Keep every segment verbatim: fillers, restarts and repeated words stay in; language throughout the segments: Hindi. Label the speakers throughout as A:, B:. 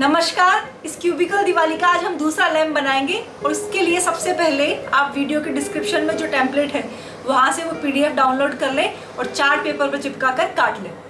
A: नमस्कार, इस क्यूबिकल दिवाली का आज हम दूसरा लैम्प बनाएंगे और इसके लिए सबसे पहले आप वीडियो के डिस्क्रिप्शन में जो टेम्पलेट है वहाँ से वो पीडीएफ डाउनलोड कर लें और चार्ट पेपर पर चिपका कर काट लें।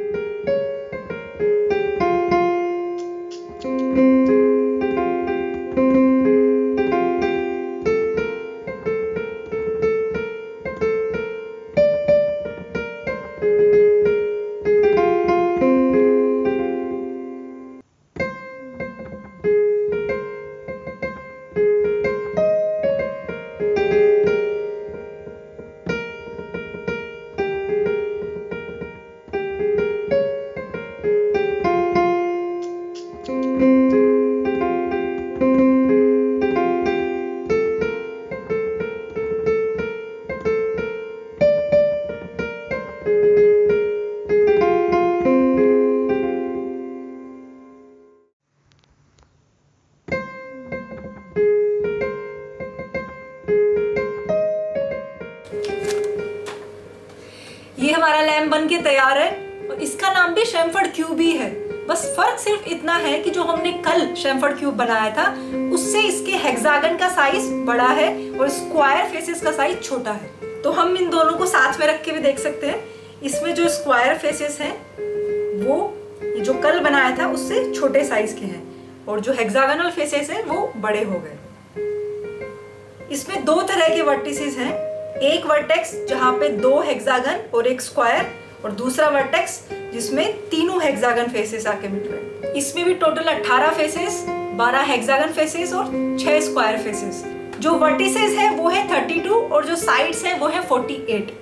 A: ये हमारा लैम्प बन के तैयार है और इसका नाम भी शैमफर्ड क्यूब ही है। बस फर्क सिर्फ इतना है कि जो हमने कल शैमफर्ड क्यूब बनाया था उससे इसके हेक्सागन का साइज बड़ा है और स्क्वायर फेसेस का साइज छोटा है। तो हम इन दोनों को साथ में रख के भी देख सकते हैं। इसमें जो स्क्वायर फेसेस हैं वो जो कल बनाया था उससे छोटे साइज के हैं और जो हेक्सागोनल फेसेस हैं वो बड़े हो गए। इसमें दो तरह के वर्टिसेस हैं, एक वर्टेक्स जहां पे दो हेक्सागन और एक स्क्वायर और दूसरा वर्टेक्स जिसमें तीनों हेक्सागन फेसेस आके मिल रहे हैं। इसमें भी टोटल अठारह फेसेस, बारह हेक्सागन फेसेस और छह स्क्वायर फेसेस। जो वर्टिसेस है वो है बत्तीस और जो साइड्स है वो है अड़तालीस।